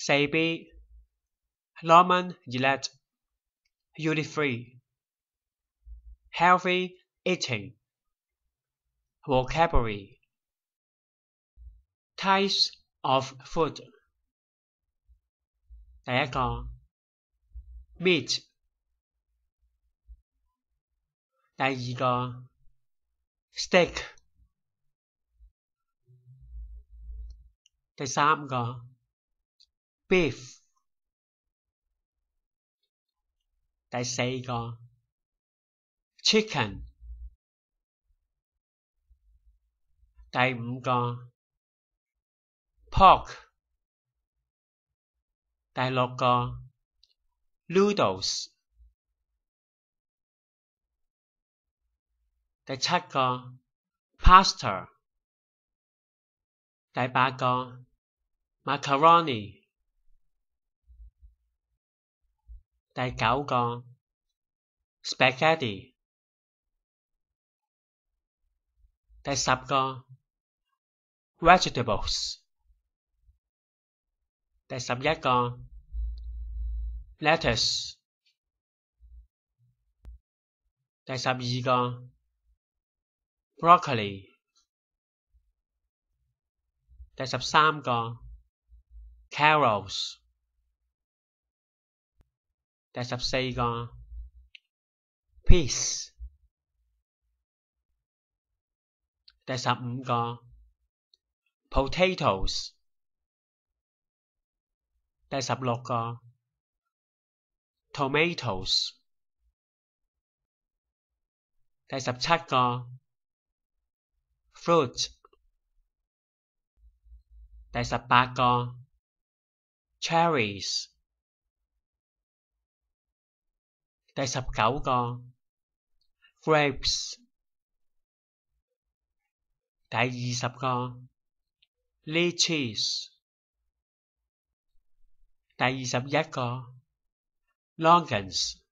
4B Norman Gillette Duty-free Healthy eating Vocabulary Types of food 第一個 meat 第二個 steak 第三個 beef 第四個 chicken 第五個 pork 第六個 noodles 第七個 pasta 第八個 macaroni 第九個 spaghetti 第十個 vegetables 第十一個 lettuce 第十二個 broccoli 第十三個 carrots 第十四個 peas 第十五個 potatoes 第十六個 tomatoes 第十七個 fruit 第十八個 cherries 第十九個 grapes 第二十個 lychees 第二十一個 longans